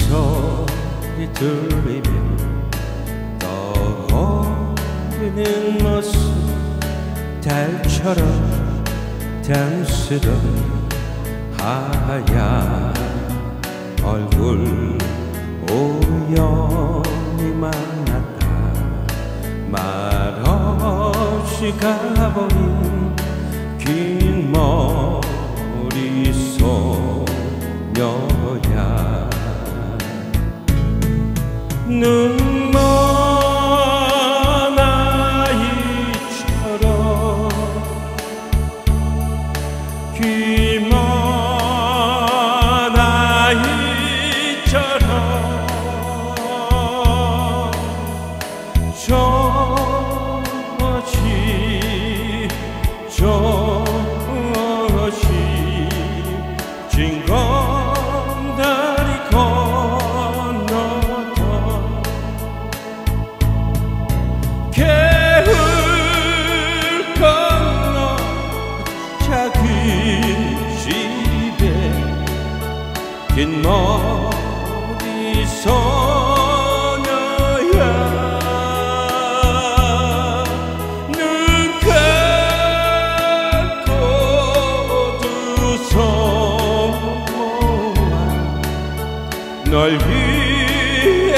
소리 들리며 떠오르는 모습 달처럼 탐스런 하얀 얼굴 우연히 만났다 말없이 가버린 긴 머리 소녀야 눈먼 아이처럼 귀먼 아이처럼 저시 징검다리 건너던 개울 건너 작은 집에 긴 머리 소녀야 눈 감고 두 손 모아 널 위해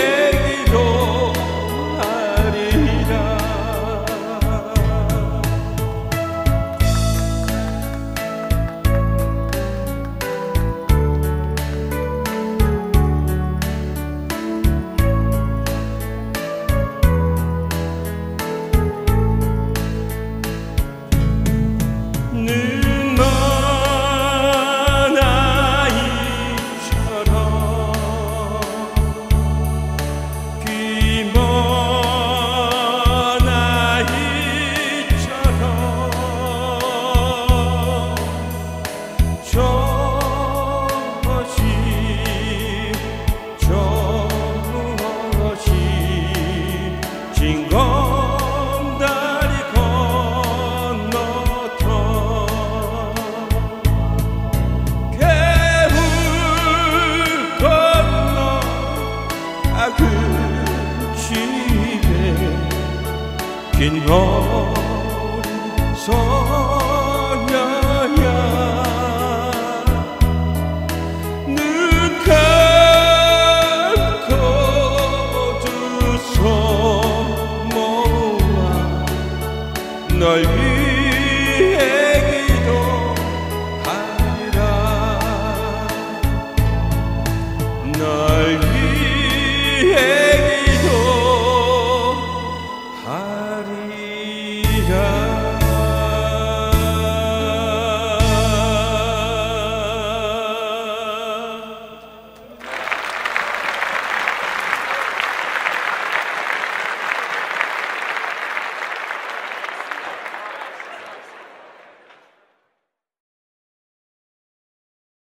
기도하리라 눈먼 아이처럼 귀먼 아이처럼 저시 징검다리 건너던 개울 건너 그 집에 긴